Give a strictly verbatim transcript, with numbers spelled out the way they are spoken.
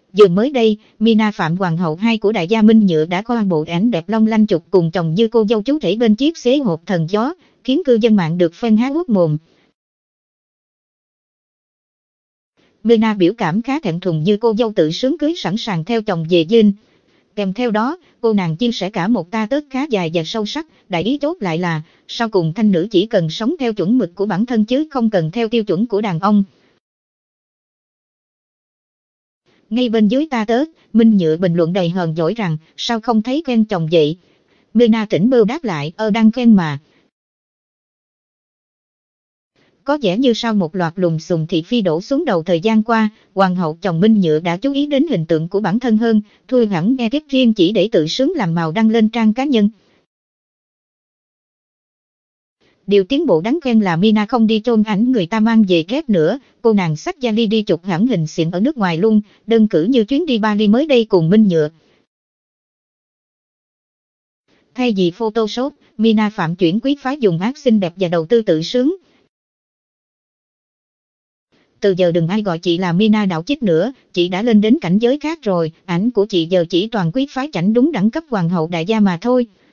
Vừa mới đây, Mina Phạm Hoàng hậu hai của đại gia Minh Nhựa đã có bộ ảnh đẹp long lanh chụp cùng chồng như cô dâu chú rể bên chiếc xế hộp thần gió, khiến cư dân mạng được phen há hốc mồm. Mina biểu cảm khá thẹn thùng như cô dâu tự sướng cưới sẵn sàng theo chồng về dinh. Kèm theo đó, cô nàng chia sẻ cả một ta tớt khá dài và sâu sắc, đại ý chốt lại là, sau cùng thanh nữ chỉ cần sống theo chuẩn mực của bản thân chứ không cần theo tiêu chuẩn của đàn ông. Ngay bên dưới ta tớt, Minh Nhựa bình luận đầy hờn dỗi rằng, sao không thấy khen chồng vậy? Mina tỉnh bơ đáp lại, ơ đang khen mà. Có vẻ như sau một loạt lùm xùm thị phi đổ xuống đầu thời gian qua, hoàng hậu chồng Minh Nhựa đã chú ý đến hình tượng của bản thân hơn, thôi hẳn nghe ghét riêng chỉ để tự sướng làm màu đăng lên trang cá nhân. Điều tiến bộ đáng khen là Mina không đi trôn ảnh người ta mang về ghét nữa, cô nàng xách vali đi chụp hẳn hình xịn ở nước ngoài luôn, đơn cử như chuyến đi Bali mới đây cùng Minh Nhựa. Thay vì Photoshop, Mina Phạm chuyển quý phái dùng ác xinh đẹp và đầu tư tự sướng. Từ giờ đừng ai gọi chị là Mina đạo chích nữa, chị đã lên đến cảnh giới khác rồi, ảnh của chị giờ chỉ toàn quý phái chảnh đúng đẳng cấp hoàng hậu đại gia mà thôi.